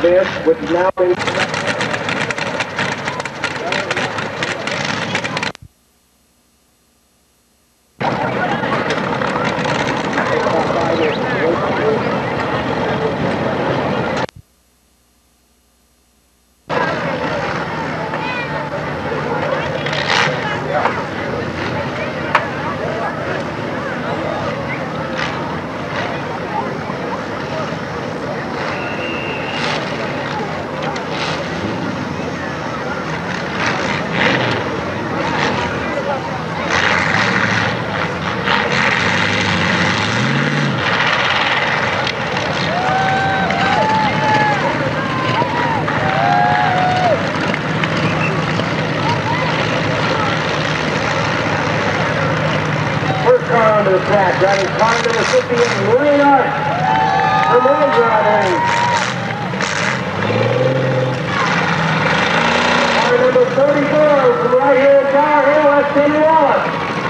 this, which is now being driving car number 58, Wayne Art from Andrew. Car number 34 from right here in Tower Hill, that's Timmy Wallace.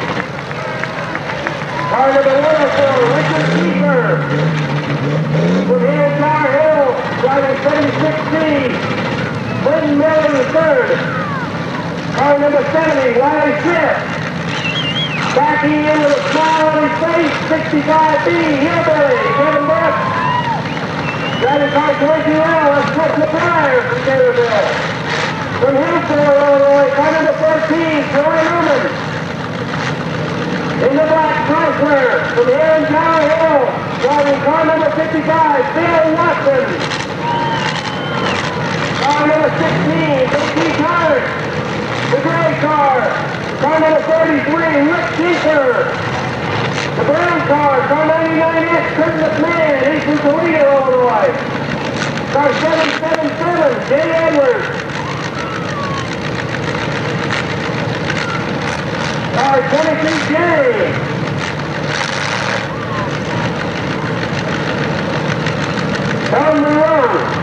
Car number 104, Richard Kiefer from here in Tower Hill, driving 76C, Clinton Miller III. Car number 70, Wiley Smith. Backing in with a smile on his face, 65B, Hillbilly, Kevin Best. Driving car 22L, that's Chris McGuire from Taylorville. From Hillsboro, Illinois, car number 13, Troy Newman. In the black Chrysler, from here in Tower Hill, driving car number 55, Bill Watson. Car number 16, J.T. Tart. The gray car. Car number 33, Rick Tinker. The brown car, car 99X, Kurt McMahon, he's from Toledo, Illinois. Car 777, Jay Edwards. Car 22J. Tom Monroe.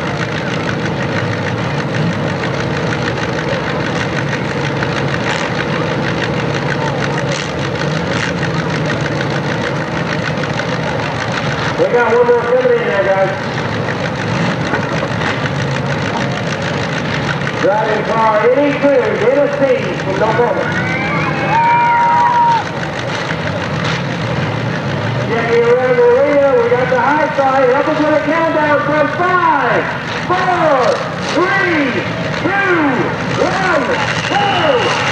We got one more coming in there, guys. Driving car 82, Tennessee from Oklahoma. Checking around the arena, we got the high side. Help us with a countdown from 5, 4, 3, 2, 1, go!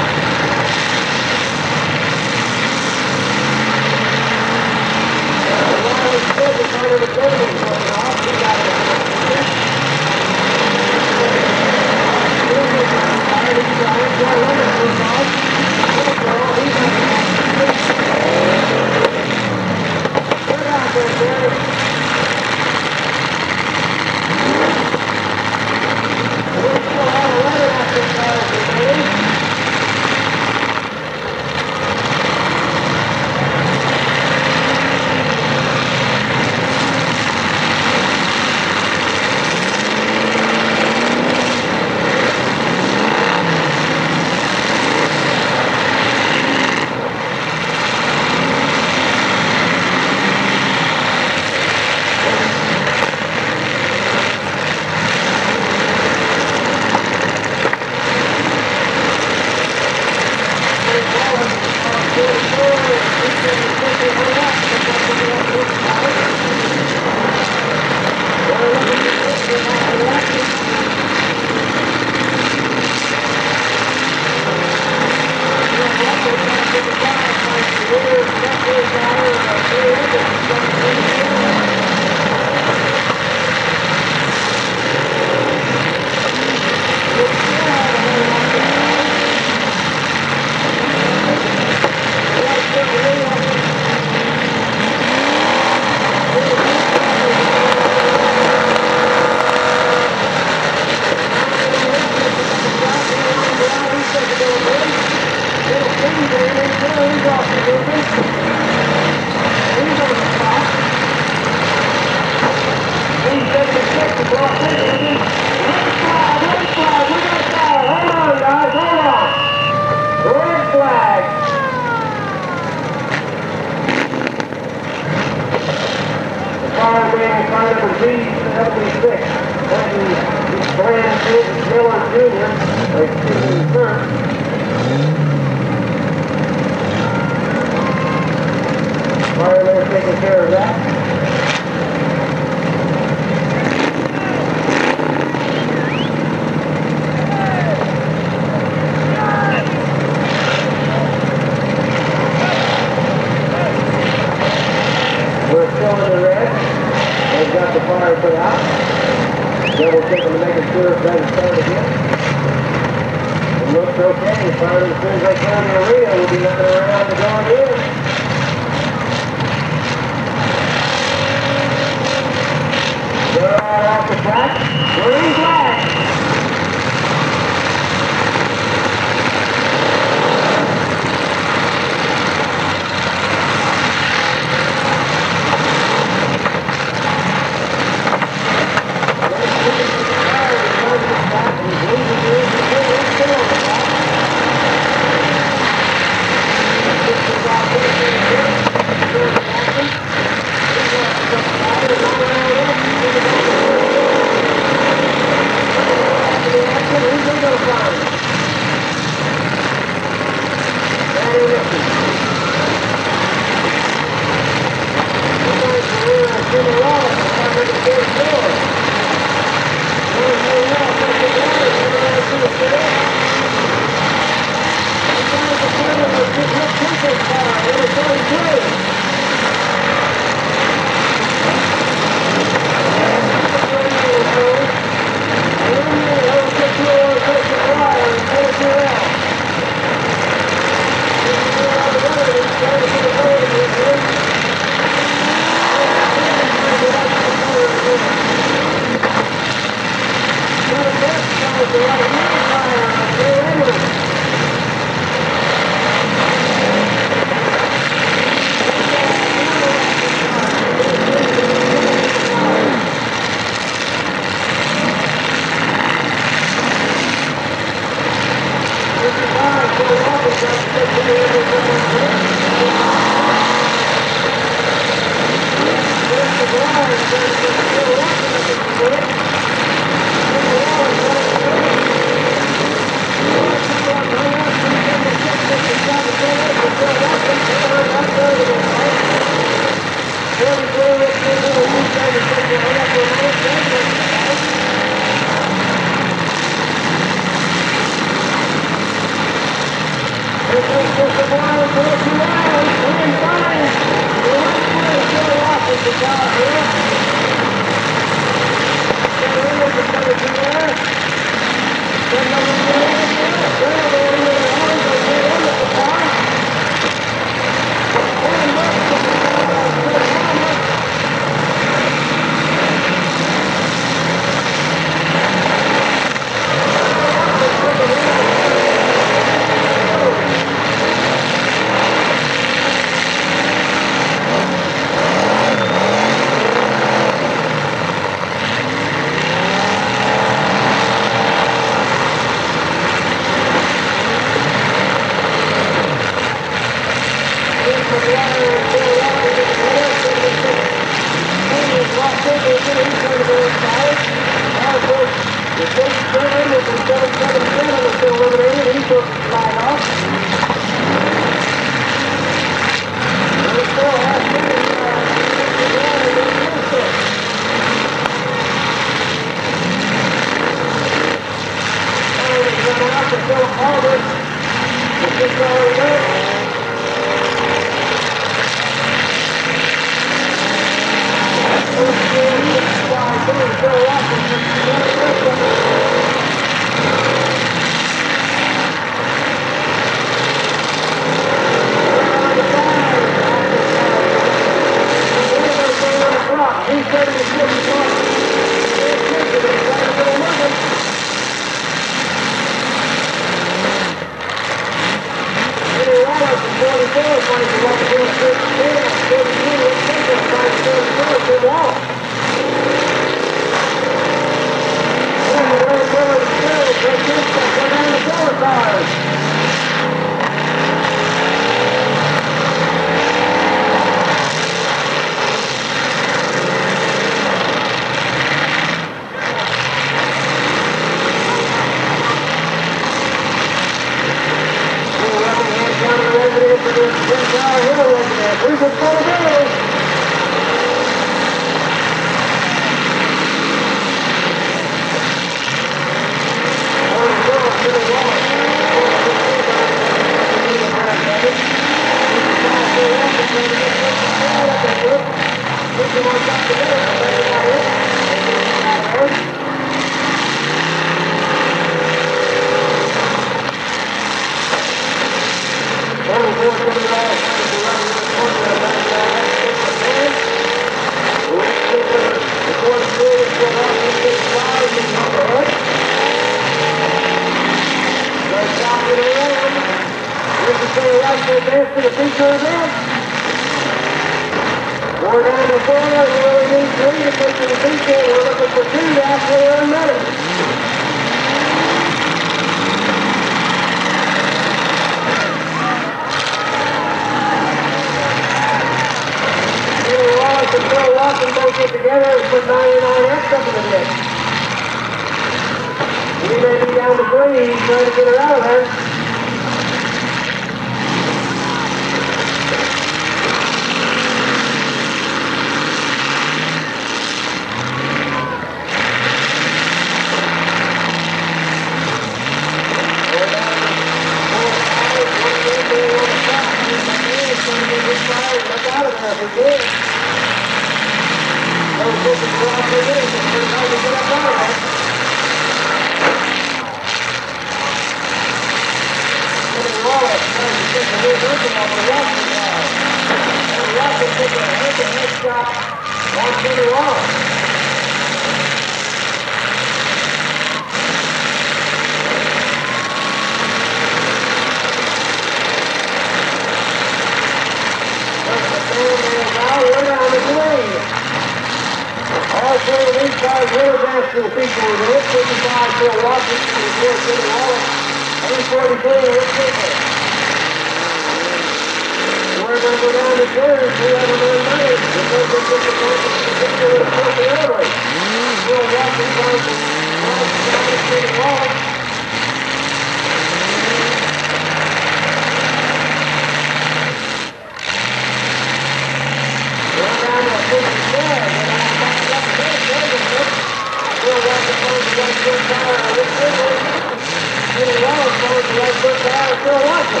Wallace goes to right foot down, still watching.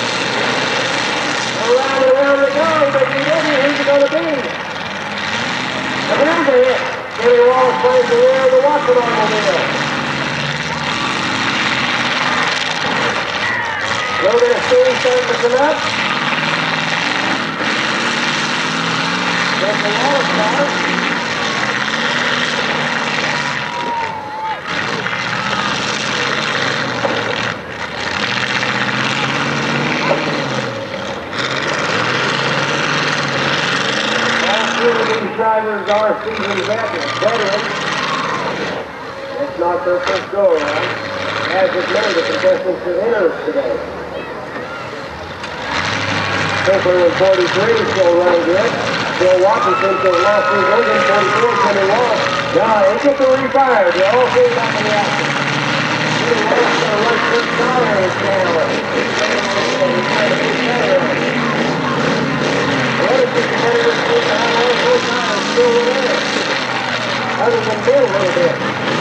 Around and around they go, but you didn't, who's it going to be? And there's a hit. Kenny Wallace plays the rear of the Watson automobile. A little bit of steam starting to come up. That's the Wallace car. These drivers are seasoned veterans. It's not their first go around, as with many of the contestants that enter today. Pickler in 43 still running good. Bill Washington still lost his engine, 44 coming off. Now they get to refire. They're all three back in the action. Kenny Wallace going to run first dollar in his channel. The other two competitors still have all four times still in there. Other than Bill a little bit.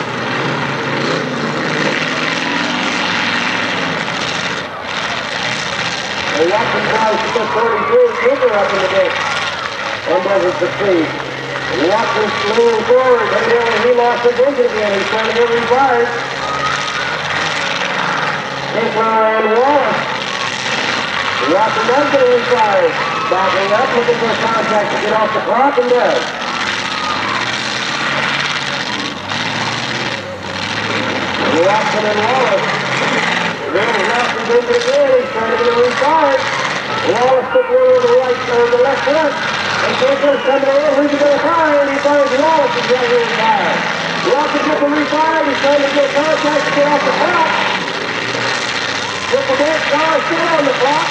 The Watson tries to put 33 Cooper up in the ditch and doesn't succeed. Watson's leaning forward, evidently he lost his engine again. He's trying to get refired. Pickler and Wallace. Watson does get refired. Backing up, looking for a contact to get off the clock, and does. Watson and Wallace. Then Watson's into the again. He's trying to get a restart. Wallace took one with the right or the left foot. And Pickler's coming in. Who's he going to fire? And he finds Wallace is going to refire. Watson gets a refire. He's trying to get contact to get off the clock. With the bench car still on the clock.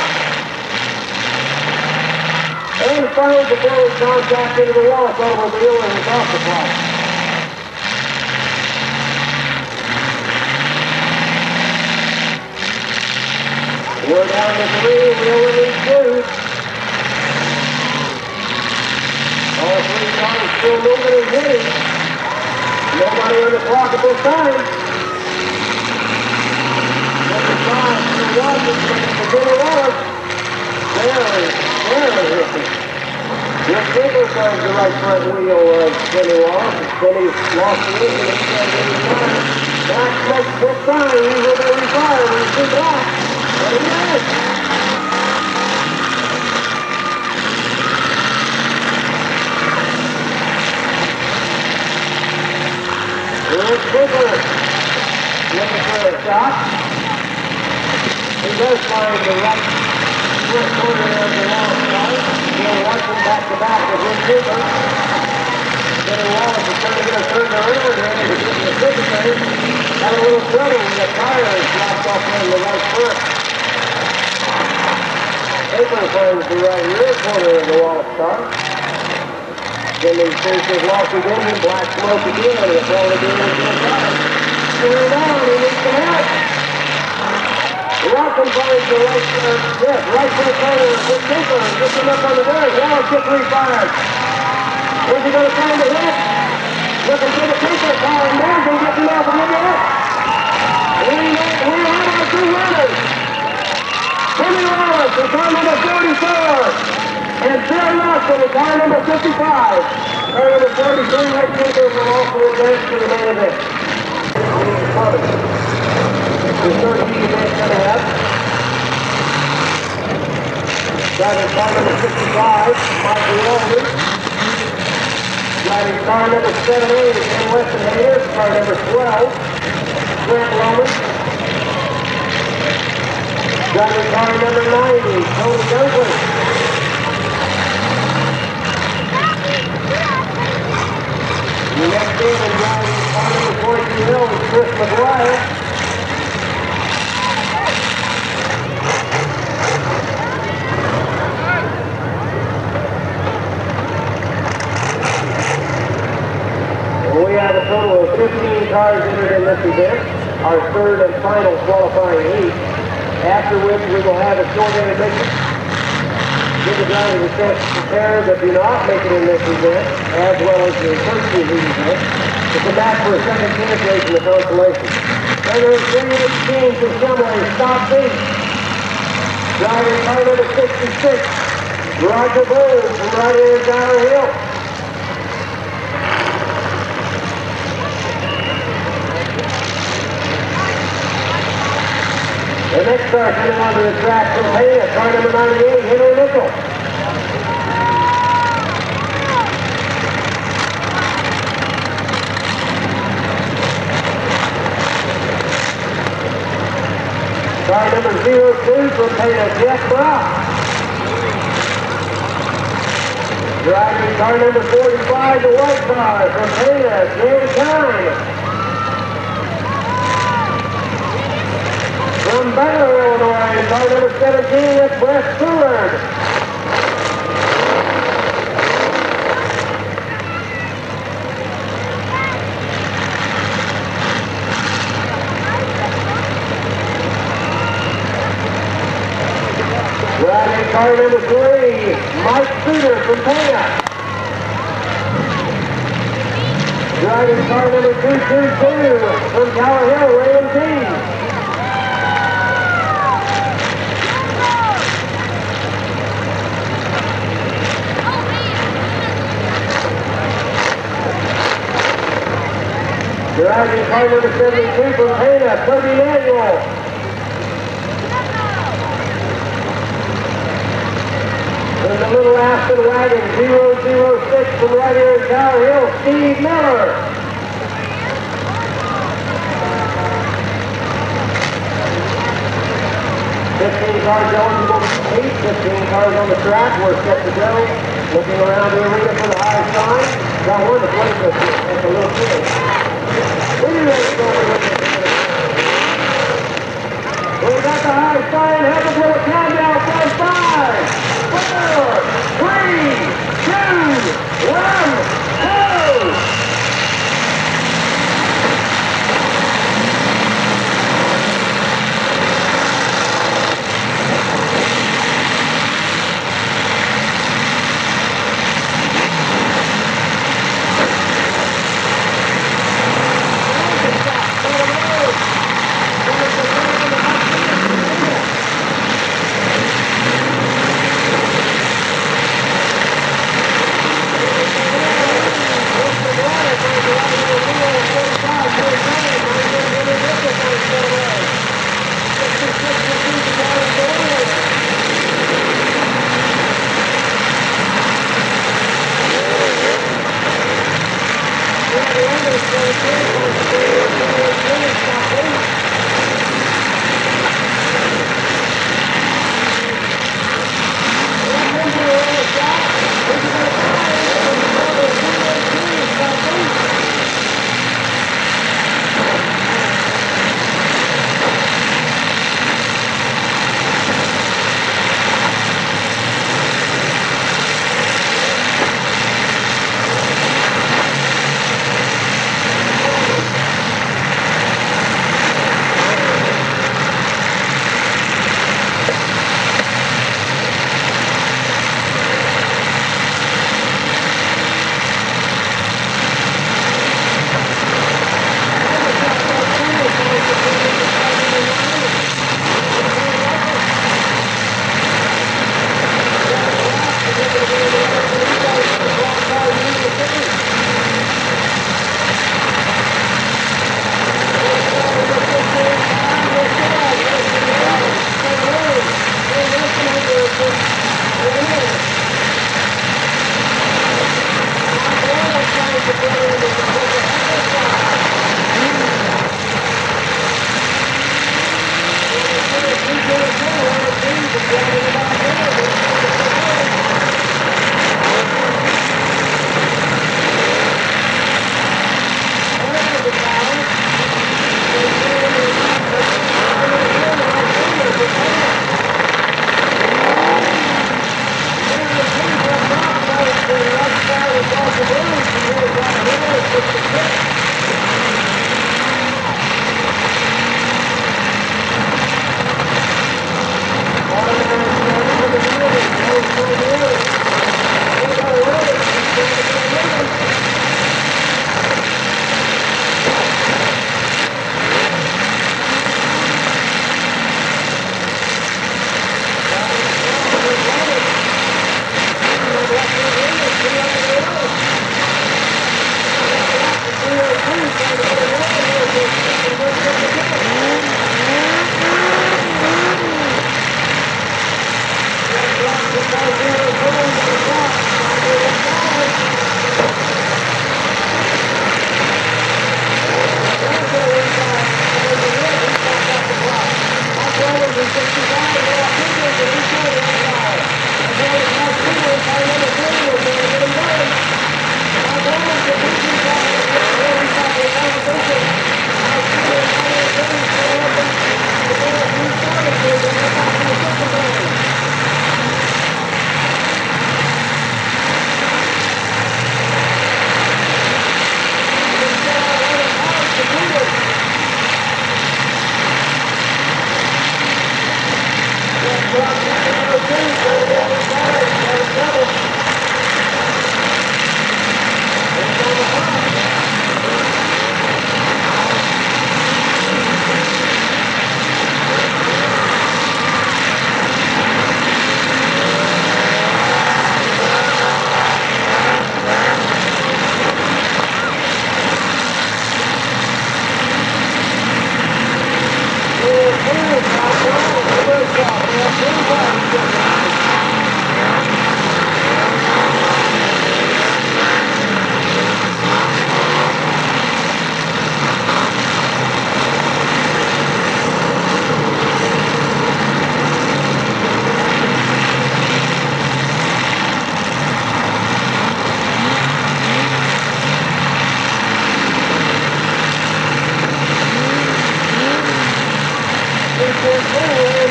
And finds the forward contact into the Wallace automobile and is off the clock. We're down to 3, we only need 2. All 3 cars still moving and hitting. Nobody on the clock at this time. Number 5, the Watson, for Kenny Wallace. Barely hitting. Rick Pickler finds the right front wheel of Kenny Wallace. Kenny's lost the engine. He's trying to get refired. Back smoke this time. He's going to refire. We'll see back. And he is. Rick Pickler looking for a shot. He does find the right front corner of the Wallace car. Bill Watson back to back with Rick Pickler. Kenny Wallace is trying to get a third around here to get the secretary. Had a little trouble when the tire is dropped off on the right foot. Pickler finds the right rear corner of the Wallace car. Then he faces lost his engine, black smoke again, and it's probably doing it again time. Turn on, he needs some help. Watson finds the right foot corner of Rick Pickler and gets him up on the dirt. Wallace gets refired. Is he going to find the hit? Looking for the Pickler car, and there's him getting off and getting hit. We have our 2 runners. Kenny Wallace in car number 44. And Bill Nelson in car number 55. Car number 43, Rick Pickler will also advance to the main event. The third heat event coming up. Driving car number 55, Mike Walden. Driving car number 78, Ken Weston Hayes. Car number 12, Grant Loman. Driving car number 90, Tony Douglas. The next in driving car number 42 Hill is Chris McGuire. We have a total of 15 cars entered in this event, our third and final qualifying heat, after which we will have a short intermission. Give the drivers a chance to prepare that do not make it in this event, as well as the first two heat events, to come back for a second chance race in the consolation. Number 318 from somewhere, Stop Beach. Driving car number 66, Roger Bowles from right here in Tower Hill. The next car coming onto the track from Pena, car number 98, Henry Nickel. Car number 02 from Pena, Jeff Brock. Driving car number 45, the white car from Pena, Jerry Kine. From Baylor, Illinois, car number 17, that's Wes Seward. Driving car number 3, Mike Suter from Pena. Driving car number 222 from Tower Hill, Raymond T. Driving car number 72 from Pena, Toby Manuel. There's a little Aston wagon, 006 from right here in Tower Hill, Steve Miller. Cars eligible to compete, 15 cars on the track, we're set to go. Looking around the arena for the high sign. Got one to play with, that's a little kid. We got the high sign, have a little countdown from 5, 4, 3, 2, 1, go!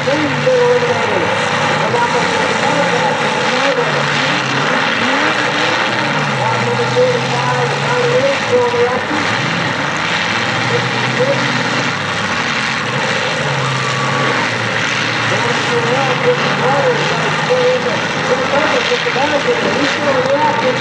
been eliminated. Come up with the contact in the corner. Block number 45, 98, still in the action. 56. Going to the left, with the players, trying to stay in the purpose with the basket. He's still in the action.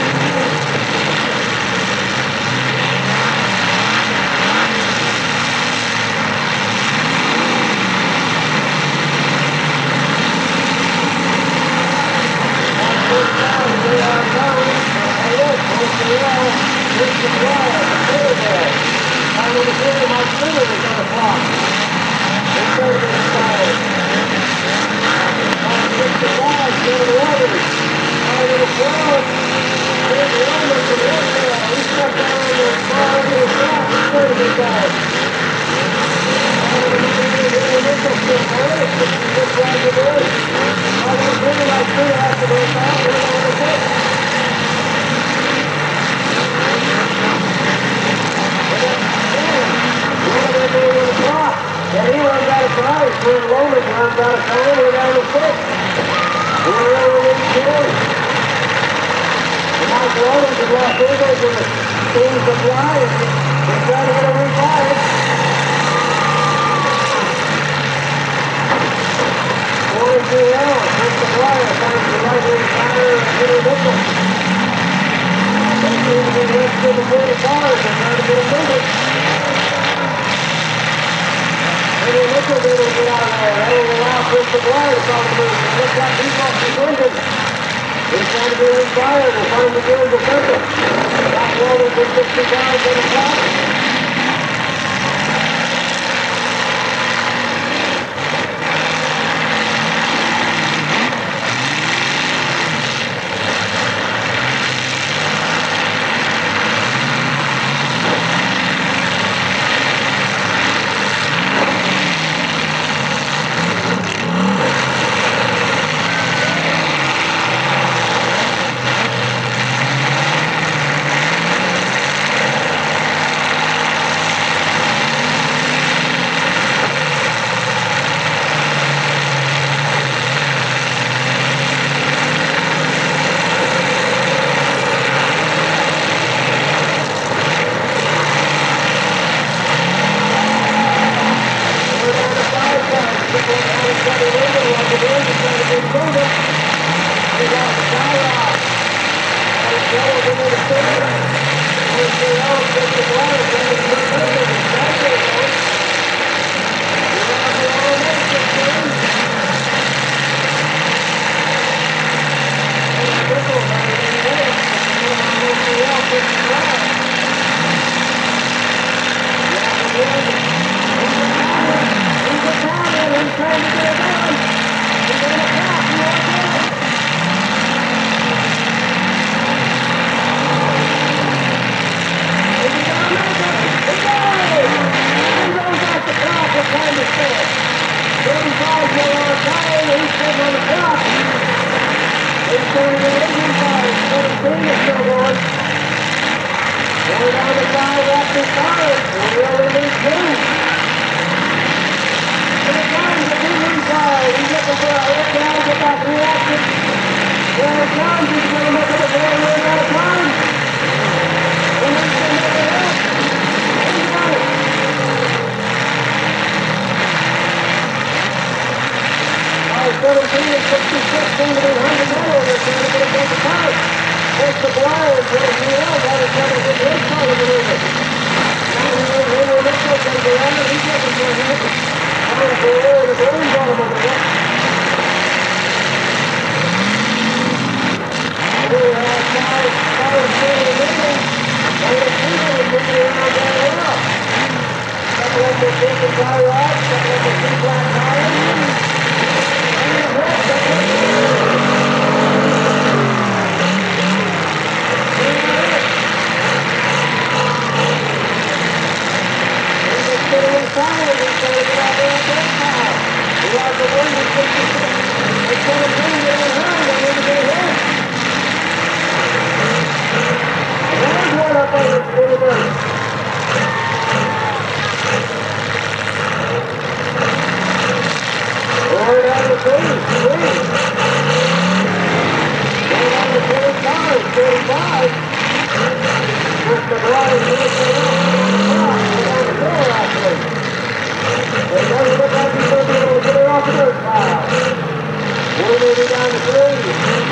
McGuire is going to stay up. Down the middle, actually. But it doesn't look like he's going to be able to get her off the dirt pile. We're maybe down to 3.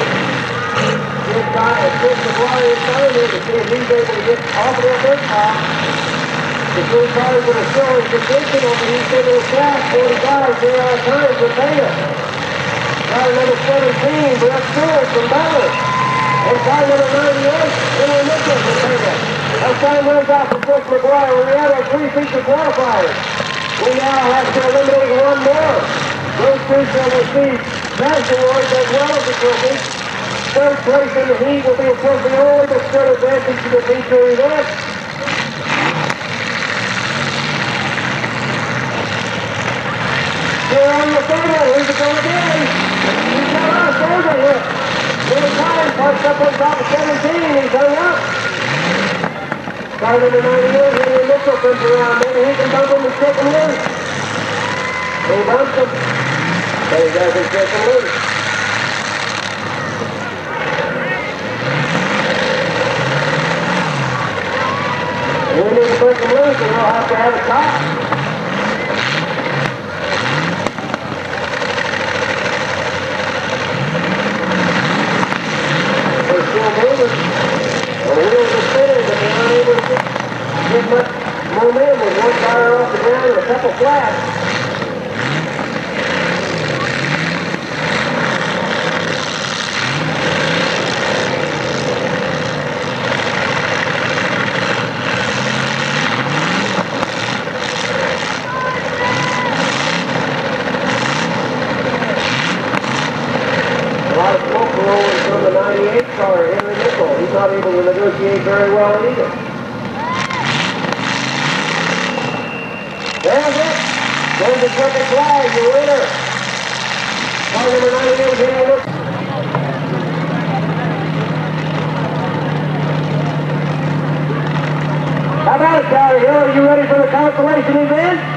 Chris McGuire is trying here to see if he's able to get off of that dirt pile. The 3 cars that are still in position over the east end of the track, 45, they're on time for Taylor. Car number 17, Brett Stewart from Ballard. And car number 98, Henry Mitchell from Taylor. Our time runs out for Chris McGuire. We have our 3 feature qualifiers. We now have to eliminate 1 more. Those 2 shall receive badge awards as well as the trophy. 3rd place in the heat will be a trophy only, but still advancing to the feature event. Here on the table, who's it going to be? He's got us over here. Little time, parked up on top of 17, he's hung up. Car number 98, Henry Mitchell comes around. Maybe he can bump him and take him loose. He bumps him, but he doesn't take him loose. We need to put them loose and we'll have to have a top. We're still moving. The wheels are spinning, but they're not able to get much momentum with 1 tire off the ground and a couple flats. From the 98 car, Henry Mitchell. He's not able to negotiate very well either. There's it. There's the second flag, the winner. Car number 98, Henry Mitchell. How about it, Charlie Hill? Are you ready for the consolation event?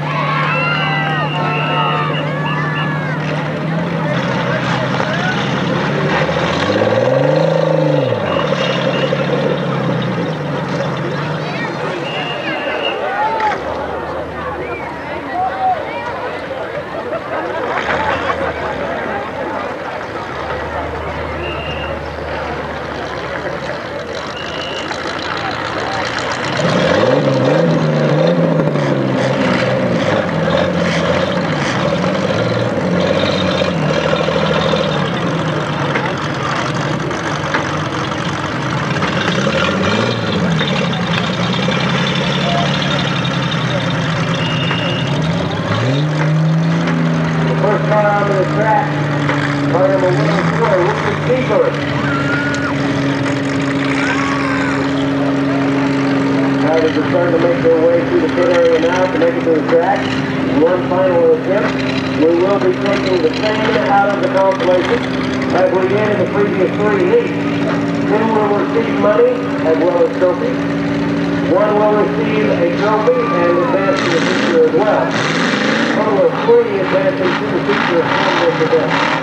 Riders are starting to make their way through the pit area now to make it to the track. 1 final attempt. We will be taking the same out of the consolation as we did in the previous 3 heats. 2 will receive money as well as trophies. 1 will receive a trophy and advance to the feature as well. A total of 3 advancing to the feature from this event.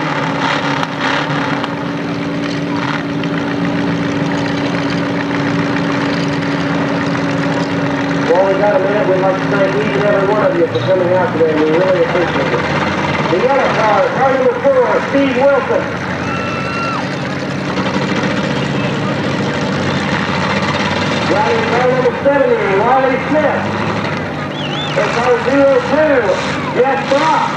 Well, we've got a minute. We'd like to thank each and every one of you for coming out today. We really appreciate it. The yellow car number 4, Steve Wilson. Riding car number 70, Riley Smith. And car 02, Jeff Brock.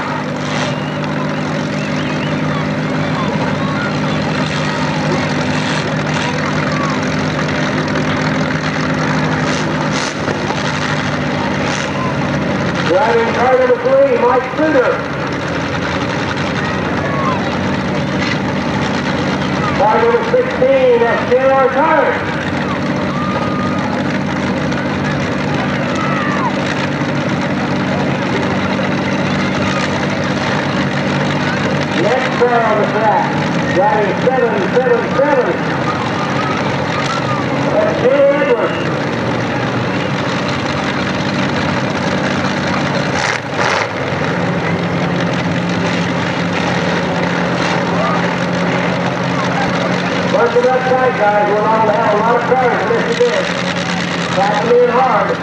Driving car number 3, Mike Suter. Car number 16, that's J.R. Carter. Next car on the track, driving 777. That's Jay Edwards. Bunch it up tight, guys. We're on to have a lot of cars in this event. Tackling in hard.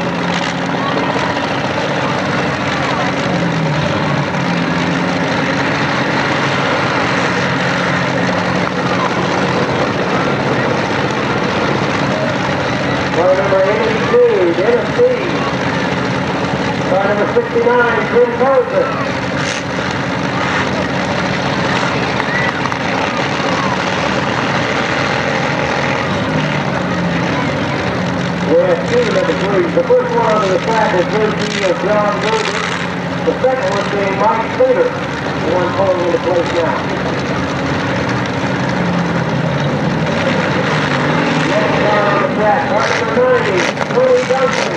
Car number 82, Dennis C. Car number 69, Tim Tozer. We have two number 3. The first one under the track is jersey of John Gerber. The second one being Mike Slater. The one pulling into place now. Next car on the track, car number 90, Tony Duncan.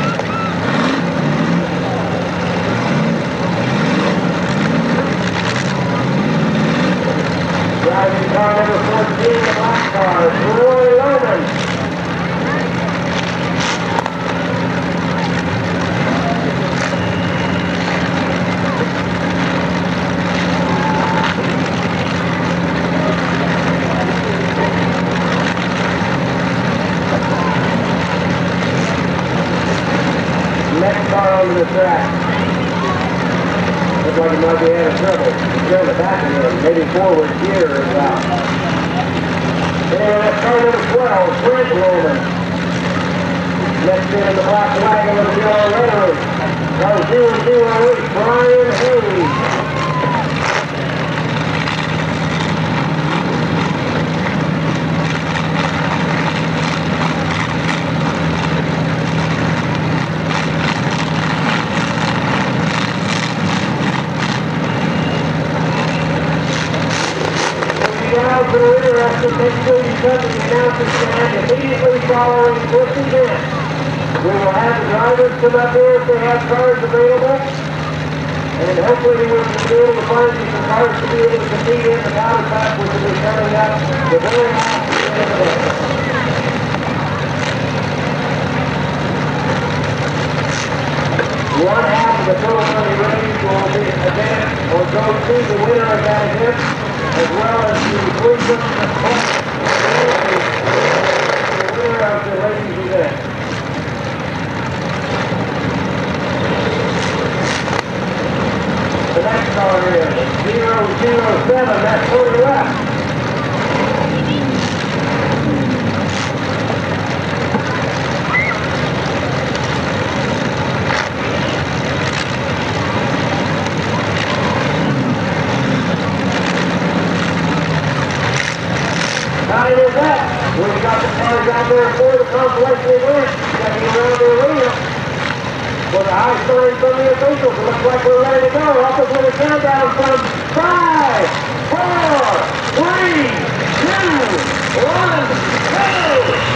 Driving car number 14, the black car, Roy Lohman. Next car onto the track. Looks like he might be having trouble. He's on the back of him. Maybe forward gear is out. And that's car number 12, Fred Roman. Next in the black wagon with the yellow lettering. Car 008, Brian Hayes. Guys that are interested, make sure you come to the announcement stand immediately following this event. We will have the drivers come up here if they have cars available, and hopefully we will be able to find you some cars to be able to compete in the powder pack, which will be coming up the very last end of the day. One half of the total money raised will be event or go to the winner of that event, as well as the winner of the ladies event. The next car is 007, that's 40 left. Not only that, we've got the cars out there for the consolation event, checking around the arena. For the high sign from the officials, it looks like we're ready to go. Up with a countdown from 5, 4, 3, 2, 1, go!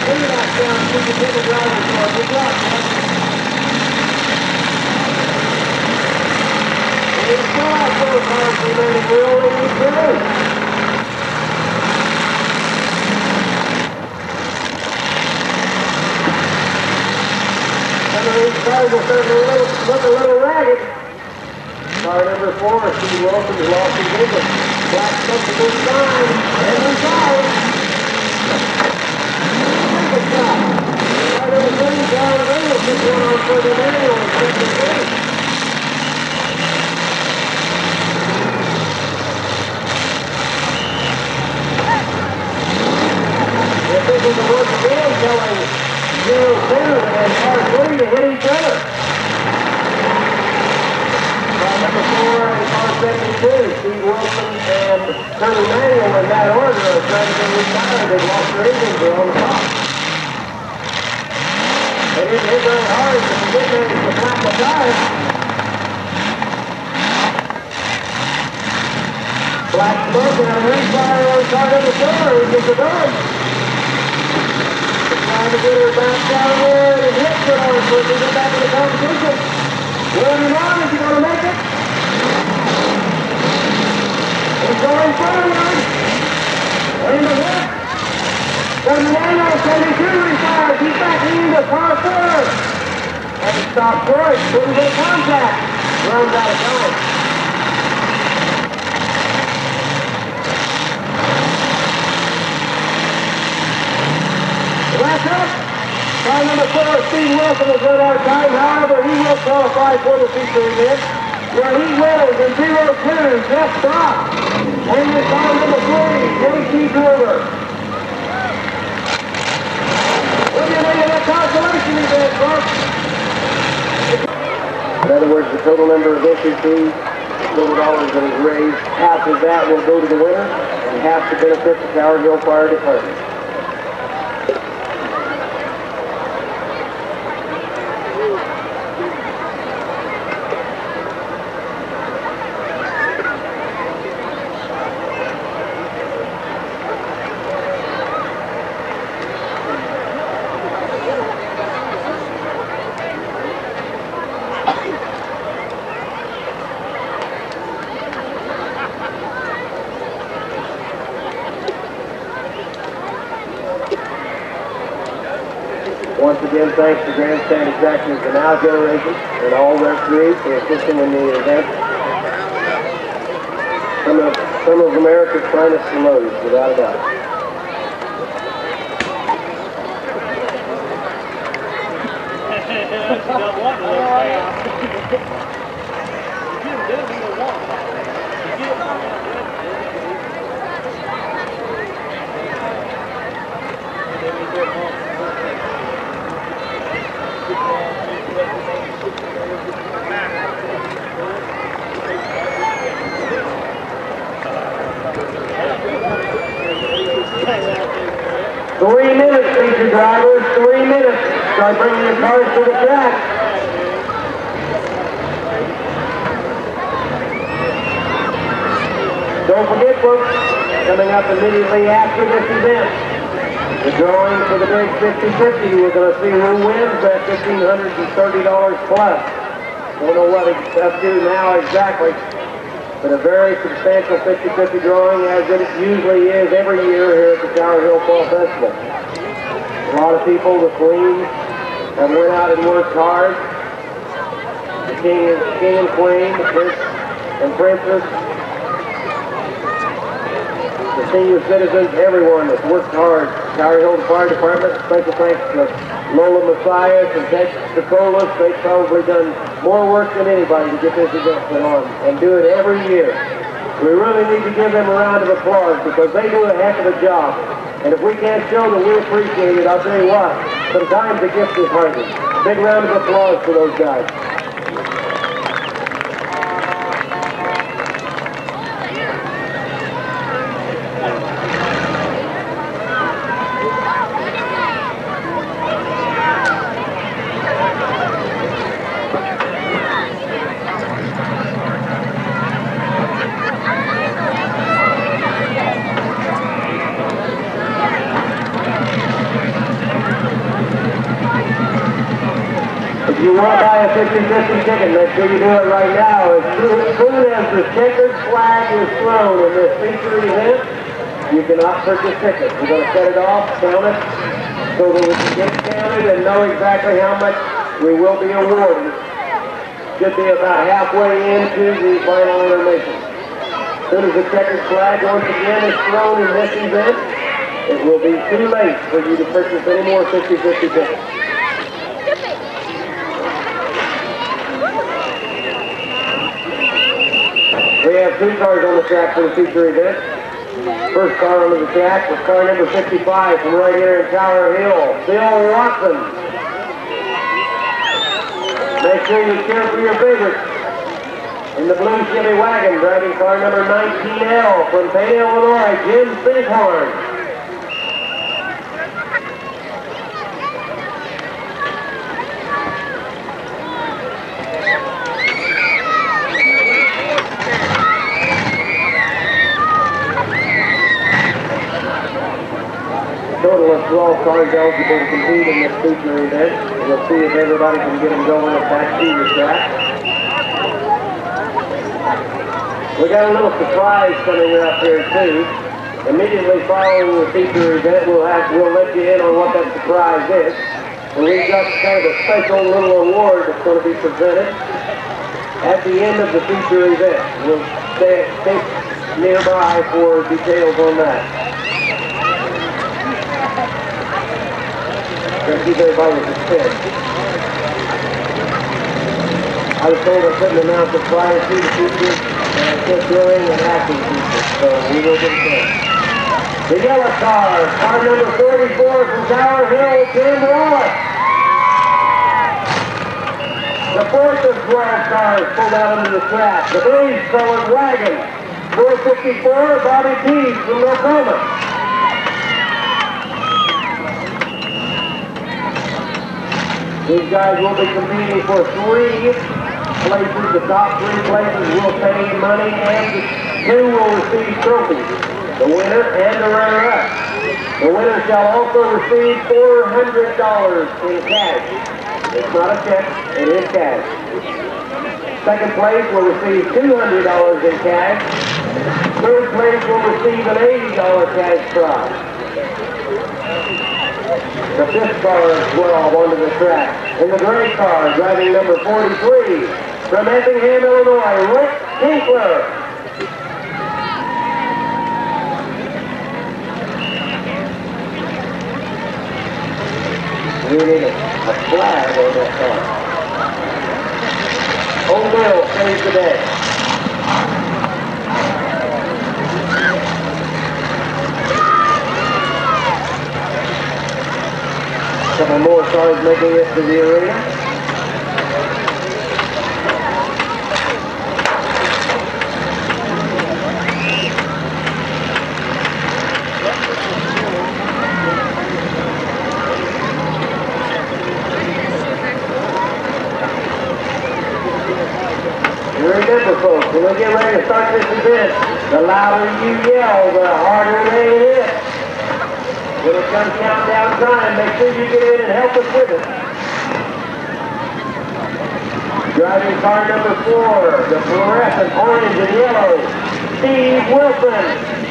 Look at that down. You can take a driver for it. Good luck, man. And you still have 4 cars remaining. We only need 2. Some of these cars are starting to look a little ragged. Car number 4, Steve Wilson's lost his vision. Black stuff to this sign. Every side. Good shot. Car number 3, John Reynolds, just one on for the manual in second place. The officials are once again telling 0-2 and car 3 to hit each other. Car number 4 and car 72, Steve Wilson and Colonel Manuel in that order are trying to get retired. They've lost their engines. They're on the top. They didn't hit very hard, but they did manage to flap the tire. Black smoke and a refire on car number 4. He gets it done. Trying to get her back down there and hit for her so she can get back in the competition. William on, is he going to make it? He's going forward. And the hit. Fernando 72 retires. He's back into car 4. And stops short. Couldn't get contact. Runs out of time. That's up. Car number 4, Steve Wilson has run out of time. However, he will qualify for the feature event, where he wins in 0-2, Jeff Brock. And then car number 3, J.C. Gruber. What do you think of that consolation event, folks? In other words, the total number of entry fees, $100 that is raised, half of that will go to the winner, and half to benefit the Tower Hill Fire Department. Once again, thanks to Grandstand Attractions and Now Generation and all referees for assisting in the event. Some of America's finest promoters, without a doubt. Three minutes, feature drivers, 3 minutes. Start bringing your cars to the track. Don't forget, folks, coming up immediately after this event, the drawing for the big 50-50. We're going to see who wins that $1,530 plus. Don't know what it's up to now exactly, but a very substantial 50-50 drawing, as it usually is every year here at the Tower Hill Fall Festival. A lot of people, the Queen, have went out and worked hard. The King and Queen, the Prince and Princess, the senior citizens, everyone that's worked hard. Tower Hill Fire Department, special thanks to Lola Messias and Texas Nicolas. They've probably done more work than anybody to get this event put on and do it every year. We really need to give them a round of applause because they do a heck of a job. And if we can't show that we appreciate it, I'll tell you what, sometimes the gift is hardly. Big round of applause for those guys. want to buy a 50-50 ticket, make sure you do it right now. As soon as the checkered flag is thrown in this featured event, you cannot purchase tickets. We're going to set it off, count it, so that we can get counted and know exactly how much we will be awarded. Should be about halfway into the final intermission. As soon as the checkered flag once again is thrown in this event, it will be too late for you to purchase any more 50-50 tickets. We have two cars on the track for the feature event. First car onto the track was car number 55 from right here in Tower Hill, Bill Watson. Make sure you cheer for your favorite. In the blue Chevy wagon, driving car number 19L from Payne, Illinois, Jim Sinkhorn. Total of 12 cars eligible to compete in this feature event. We'll see if everybody can get them going at back to the track. We got a little surprise coming up here too. Immediately following the feature event, we'll let you in on what that surprise is. And we've got kind of a special little award that's going to be presented at the end of the feature event. We'll stay nearby for details on that. Going to keep everybody with suspense. I was told I couldn't announce it prior to the feature, just during and after the feature, so we will get it done. The yellow car number 44 from Tower Hill, Tim Wallace. The fourth of 12 cars pulled out into the track. The beige colored wagon, 454, Bobby Pease from Oklahoma. These guys will be competing for 3 places. The top 3 places will pay money, and the 2 will receive trophies. The winner and the runner-up. The winner shall also receive $400 in cash. It's not a check, it is cash. Second place will receive $200 in cash. Third place will receive an $80 cash prize. The fifth car is 12 onto the track. In the gray car, driving number 43, from Effingham, Illinois, Rick Tinkler. We need a flag on that car. Old Bill saves the day. A couple more cars making it to the arena. You remember, folks, when we get ready to start this event, the louder you yell, the harder they hit. When it comes countdown time, make sure you get in and help us with it. Driving car number 4, the fluorescent orange and yellow, Steve Wilson.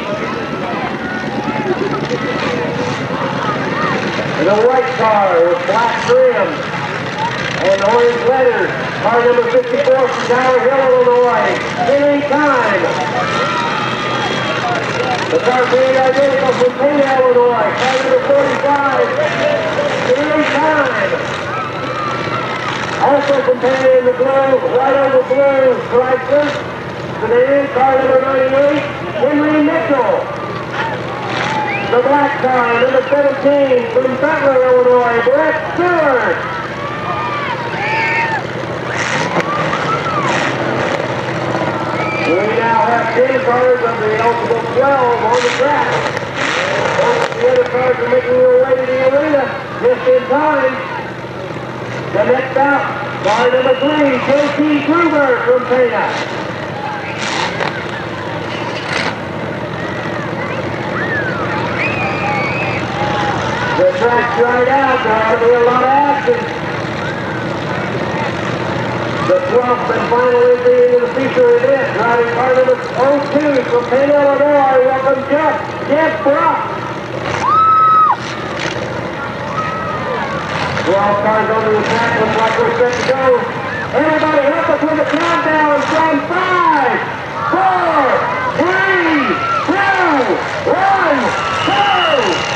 The white car with black trim and orange letters, car number 54 from Tower Hill, Illinois, Henry Time. The car being identical from Payne, Illinois, car number 45, Henry Time. Also from Payne in the blue, white over blue, Chrysler, sedan, car number 98, Henry Mitchell. The black car, number 17, from Butler, Illinois, Brett Stewart. We now have 10 cars of the eligible 12 on the track. The other cars are making their way to the arena just in time. The next out, car number 3, J.T. Kruger from Pena. The track's dried out, there ought to be a lot of action. the 12th and final entry into the feature event. Driving car number 02 from Penn, Illinois. Welcome, Jeff Brock. 12 cars on the track. Looks like we're set to go. Everybody help us with the countdown from 5, 4, 3, 2, 1, go!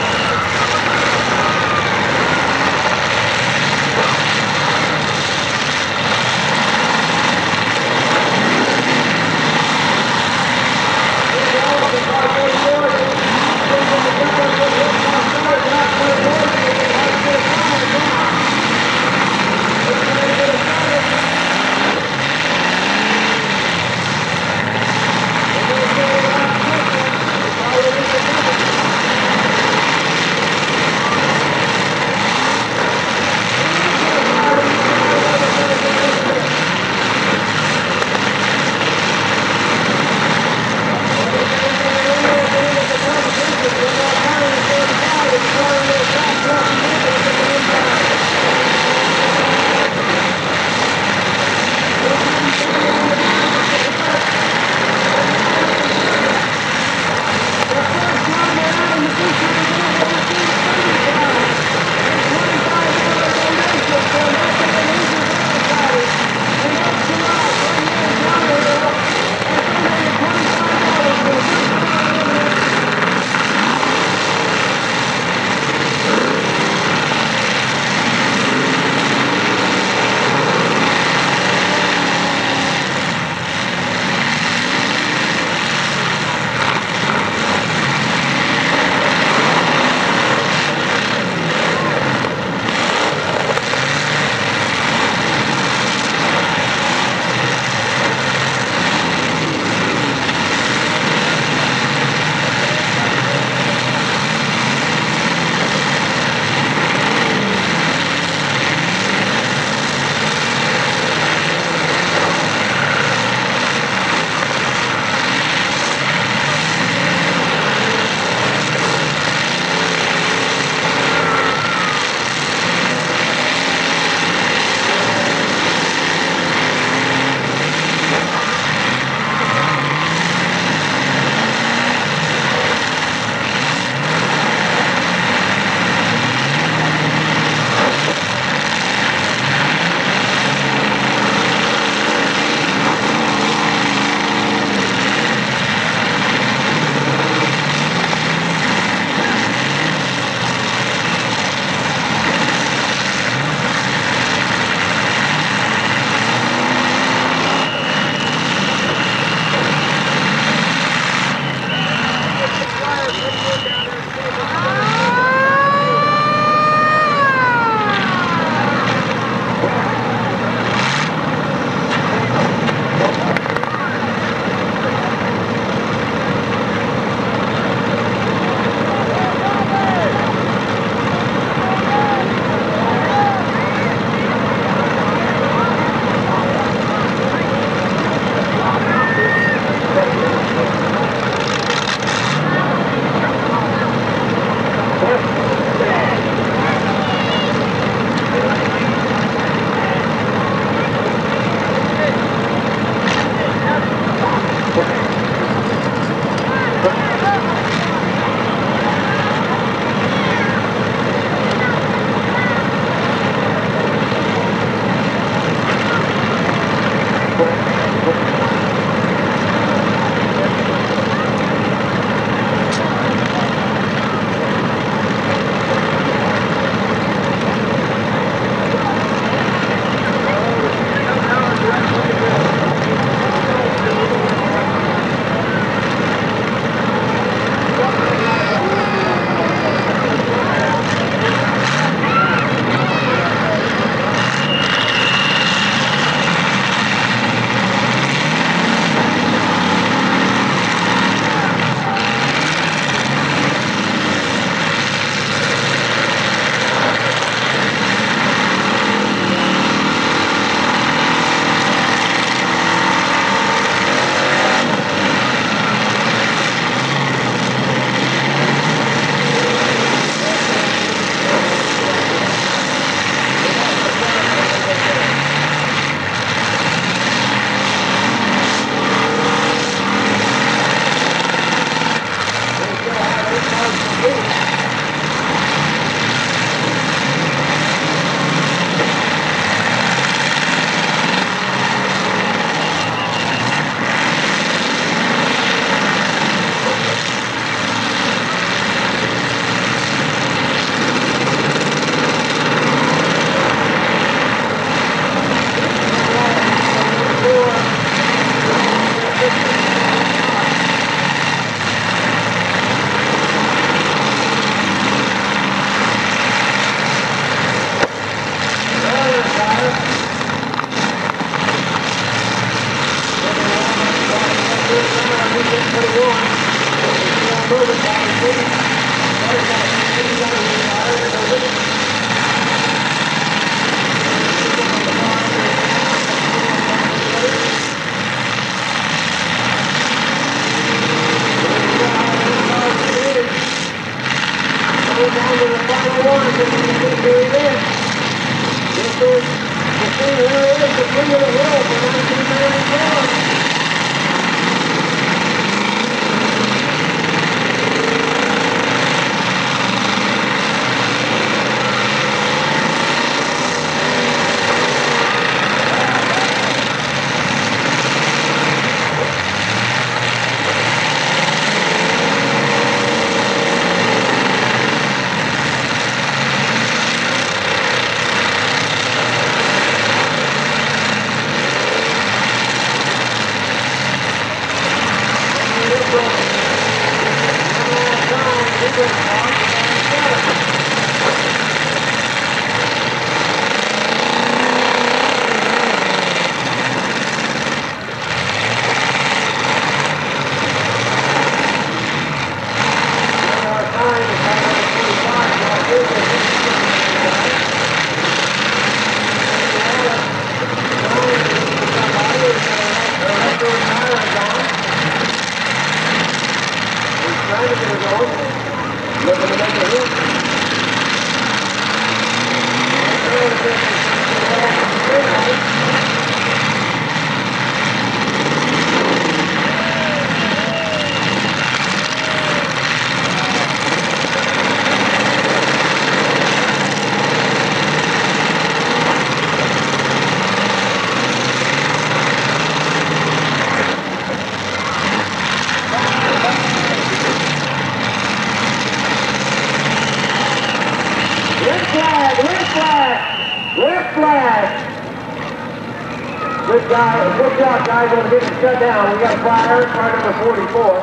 Good job, guys. We're getting shut down. We got fire, car number 44.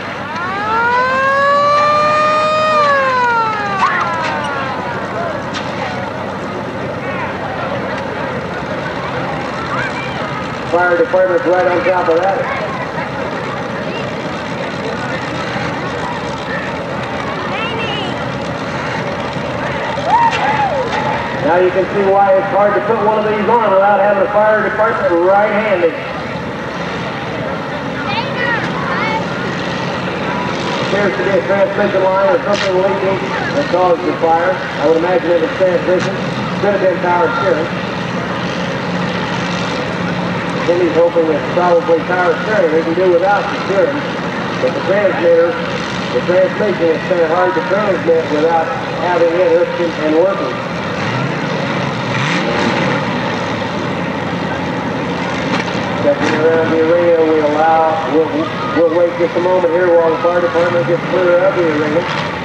Fire department's right on top of that. Now you can see why it's hard to put one of these on without having the fire department right handy. Appears to be a transmission line or something leaking that caused the fire. I would imagine it was transmission. Could have been power steering. Jimmy's hoping it's probably power steering. They can do without the steering. But the transmitter, the transmission is kind of hard to transmit without having it hooked and working. Checking around the arena, we'll wait just a moment here while the fire department gets clear of the arena.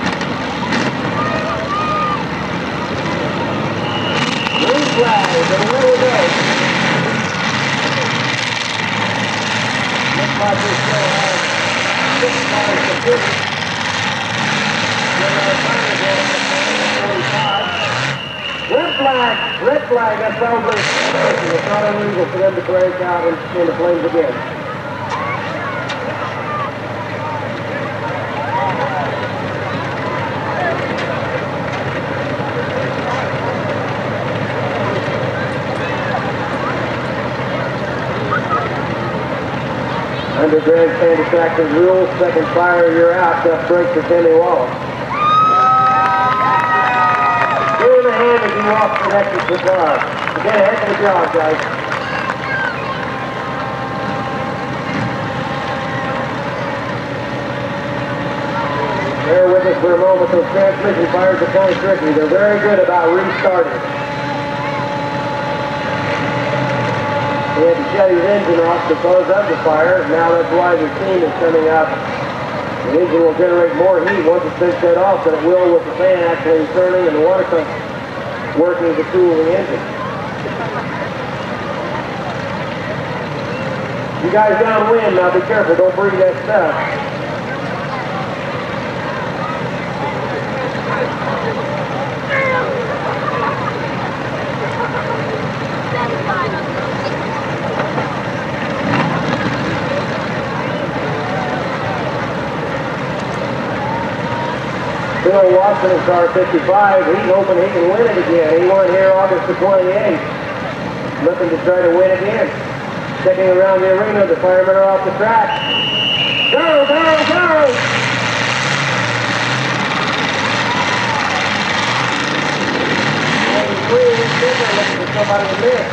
Green flag, and away we go. Looks like we still have 6 cars to finish. Red flag, that's probably it's not unusual for them to break out into flames again. Under grandstand attractive rules, second fire, you're out. Just break for Timmy Wallace. Give him a hand as he walks the next to the car. You did a heck of a job, guys. Bear with us for a moment. Those transmission fires are kind of tricky. They're very good about restarting. He had to shut his engine off because of the fire. Now that's why the steam is coming up. The engine will generate more heat once it's been shut off than it will with the fan actually turning and the water pump working to cool the engine. You guys downwind, now be careful, don't breathe that stuff. Bill Watson in car 55. He's hoping he can win it again. He won here August the 28th. Looking to try to win again. Sticking around the arena, the firemen are off the track. Go, go, go! Looking for somebody to miss.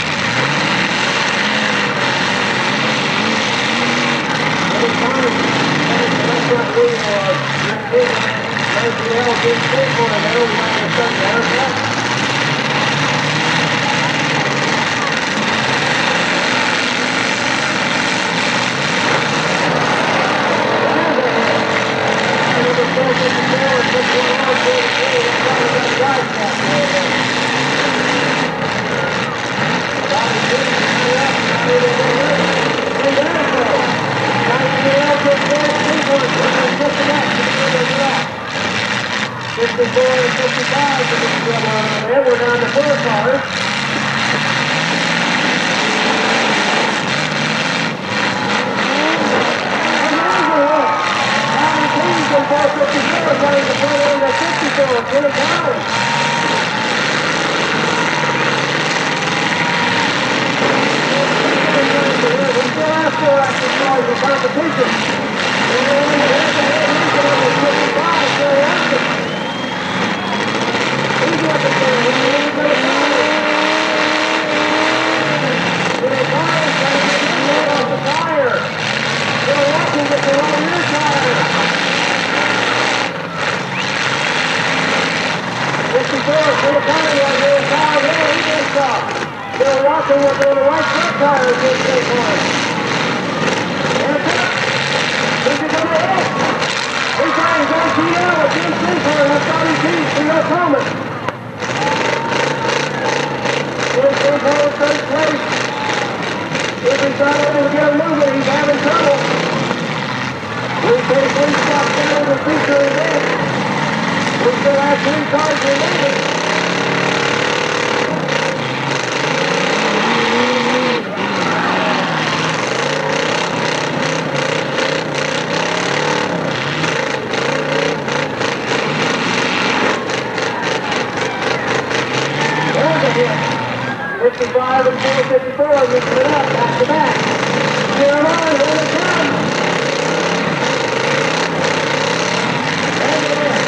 And we're down to 4 cars. Bill Watson was on the right front tire against this one. And he's going to hit. He's trying to go TL against this one. That's all he sees. See no comment. This is on third place. If he's not able to get a mover, he's having trouble. We take 3 stops down the feature event. We still have 3 cars remaining. And 454, mixing it up, back to back. Here on, here it comes. And it is.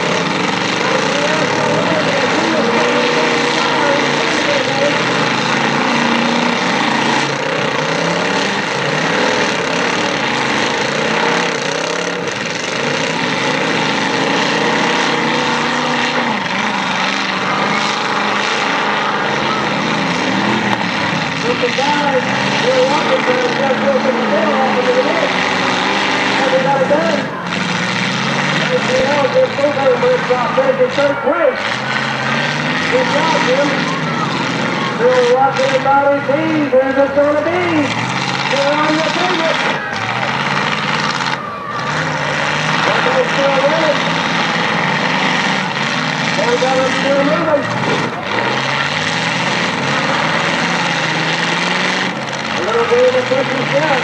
The guys, they're walking to the just open the door off into the mix. And they got it done. And you know, this over with in third place. Good job, Jim. They're walking about 18. Where's it going to be? They're on the pivot. But they're still winning. They got them still moving. Little bit of a pushing step.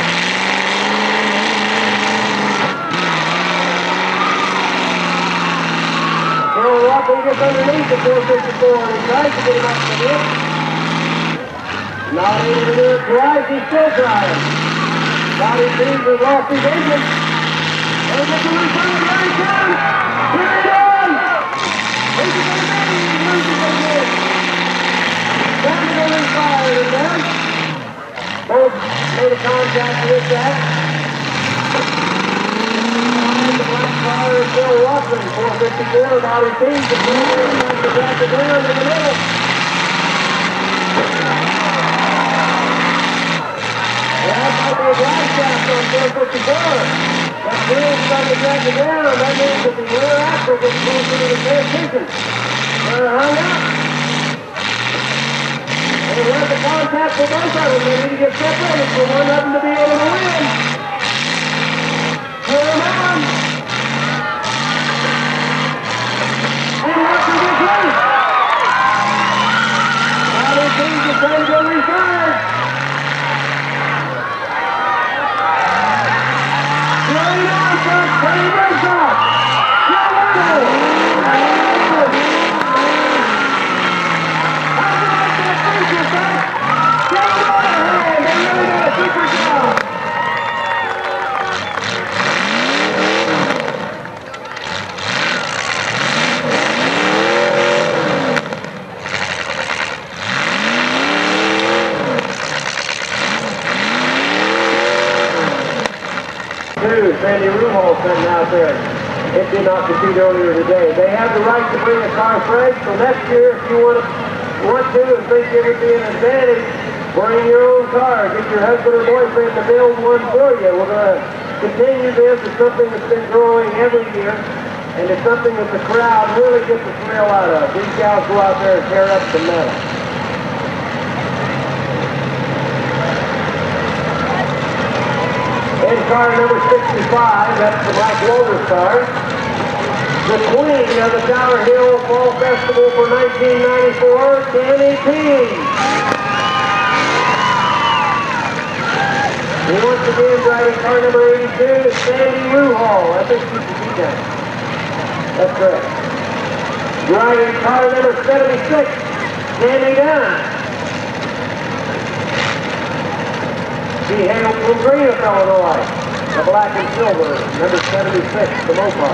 Bill Watson gets underneath the 454 and he tries to get him up to it. Not able to do it twice, he's still trying. Body seems to have lost his engine. And gets a loose on the right turn. Here it is! Who's it going to be? He's losing again. Down to the fire and then. Both made a contact with that. And the black car is Bill Watson, 454, about his team. The player tries to drag the ground in the middle. Well, that might be a drive shaft on 454. That Bill's trying to drag the ground. That means that the rear axle gets closer to the transmission. They're hung up. And it was a contact for both of them. They need to get separated for one of them to be able to win. Pull them on. And Watson gets loose. Now this team's just trying to go reserve. Straight on, first, Teddy Renshaw. Sandy Ruhal sitting out there. It did not compete earlier today. They have the right to bring a car fresh, so next year if you want to and think it would be an advantage, bring your own car. Get your husband or boyfriend to build one for you. We're going to continue this. It's something that's been growing every year, and it's something that the crowd really gets a thrill out of. These gals go out there and tear up the metal. In car number 65, that's the Mike Walters car. The queen of the Tower Hill Fall Festival for 1994, Tammy P. Once again, driving car number 82 is Sandy Ruhal. I think she's the D-Down. That's correct. Driving car number 76, Tammy Dunn. She hails from Greenup, Illinois. The black and silver, number 76, the Mopar.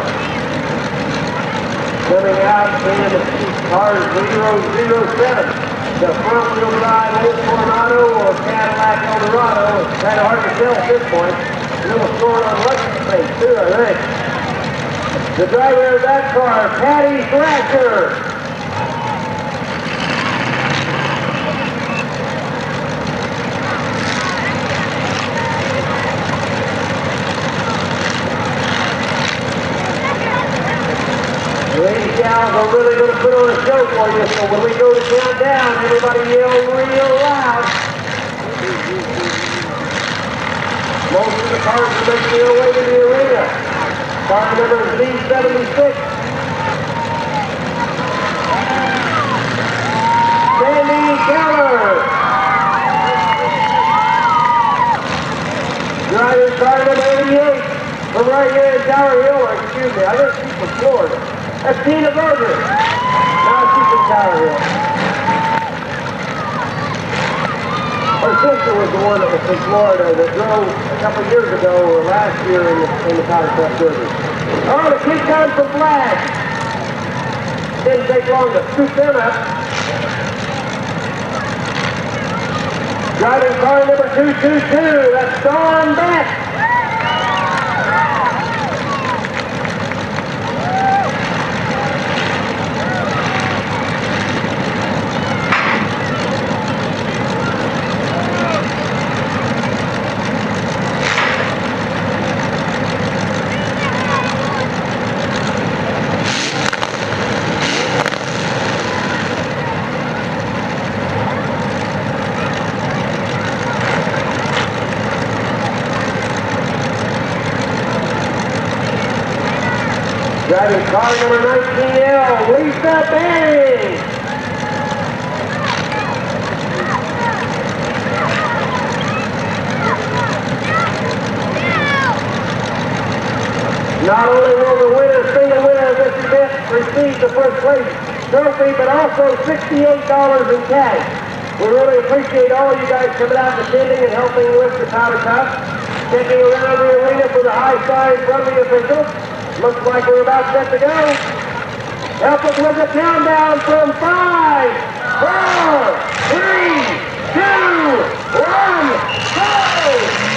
Coming out in car 007, the front-wheel drive old Coronado or Cadillac Eldorado. It's kind of hard to tell at this point. A little short on license plate too, I think. The driver of that car, Patty Thrasher. Ladies and gals, I'm really going to put on a show for you, so when we go to count down, everybody yell real loud. Most of the cars are making their way to the arena. Car number Z76. Sandy Keller. Driving car number 88 from right here in Tower Hill, or excuse me, I think she's from Florida. That's Tina Berger. Now she's from Tower Hill. Her sister was the one that was from Florida that drove a couple of years ago or last year in the Powder Puff Derby. Oh, the kid comes from Flag. Didn't take long to scoop them up. Driving car number 222, that's Dawn Beck. Driving car number 19L, Lisa Banning. Not only will the single winner of this event receive the first place trophy, but also $68 in cash. We really appreciate all you guys coming out and attending and helping with the Powder Puff. Checking around the arena for the high sign from the officials. Looks like we're about set to go. Help us with the countdown from 5, 4, 3, 2, 1, go!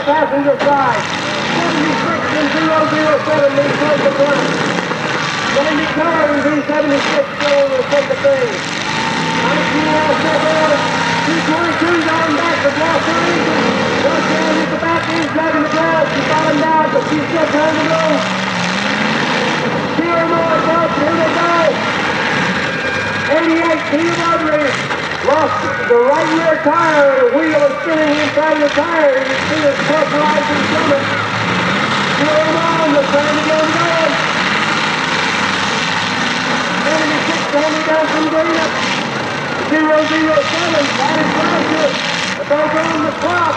the passenger side. 76 and 007 leads towards the front. Randy Carr in V76 still in the second thing. 19L step on. 222's on back to Los Angeles. Goes down at the back end, driving the grass. She bottomed out, but she's still trying to go. Still more, folks. Here they go. 88, Peter Rodriguez lost the right rear tire. The wheel is spinning inside the tire. You can see it's pressurizing from it. Still on, they're trying to get him going. 76 coming down from Dana. 007, Patty Blanchard. The ball's on the clock.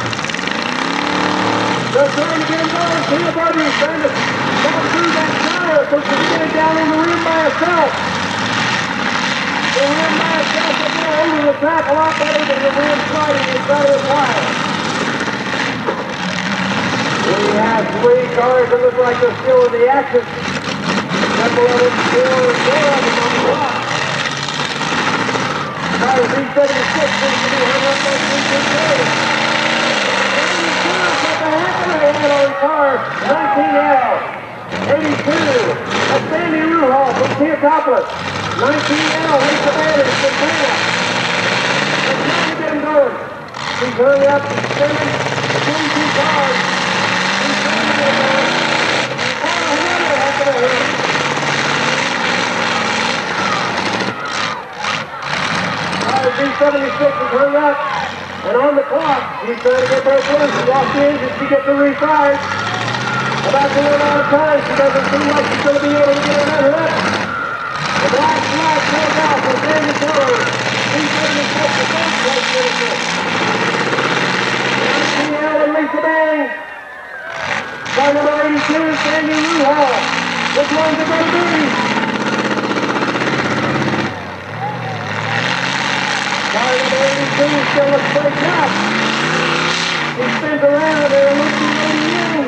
They're trying to get him going. Peter Rodriguez trying to come through that tire so she can get it down on the rim by herself. The rim by itself will go over the track a lot better than the rim sliding inside of the tire. We have three cars that look like they're still in the action. Couple of them still, four of them on the block. Car V76 seems to be hung up on 323. 82 got the heck of a head on car 19L. 82, that's Sandy Ruhal from Theotopolis. 19L, Lisa Bailey from Pena. They're trying to get him going. He's hurrying up and spinning between two cars. He's trying to get him going. Oh, another heck of a hit. V76 is hung up and on the clock. He's trying to get both loose. She lost the engine. She gets a restart. About to run out of time. She doesn't seem like she's going to be able to get another up. The black flag comes out for Sandy Taylor. V76 the first place finisher. 19L and Lisa Bang. Car number 82, Sandy Ruhal. Which one's it going to be? Car number 82 still looks pretty tough. He spins around and looks to the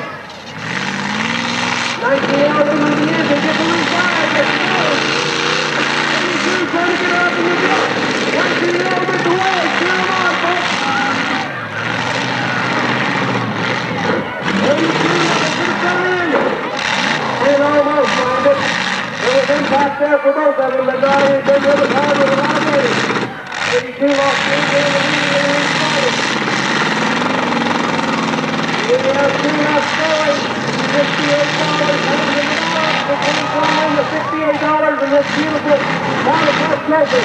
19L into the end and gets a restart. Let's go. 82 trying to get up in the middle. 19L gets away. Clear him on, folks. 82 gets to the front end. And almost find it. There was impact there for both of them, but not anything that was hard with a lot of weight. 82 lost the engine and immediately restarted. We have two left going. $58 comes in the box between $21 to $58 in this beautiful Powder Puff trophy.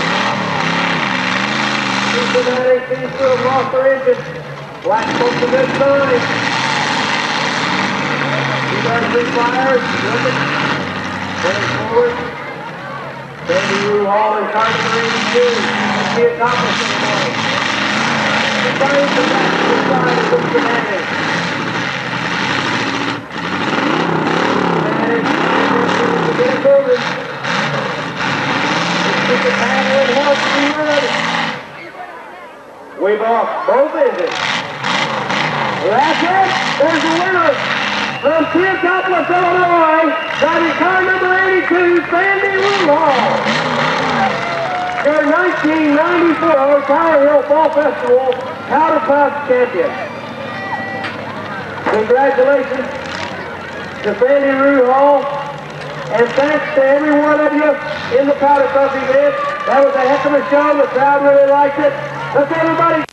Cincinnati seems to have lost their engine. Black smoke's a good sign. You got three fires. Looking. Going forward. Sandy Ruhal and car number 82. Let's see accomplished in the morning. The signs are back to the side of Cincinnati. Get it moving. Let's get the paddle and help to be ready. We've off both engines. Well, that's it. There's the winner. From Theotopolis, Illinois, driving car number 82, Sandy Ruhal. Your 1994 Tower Hill Fall Festival Powder Puff champion. Congratulations to Sandy Ruhal. And thanks to every one of you in the Powder Puff event. That was a heck of a show. The crowd really liked it. Let's everybody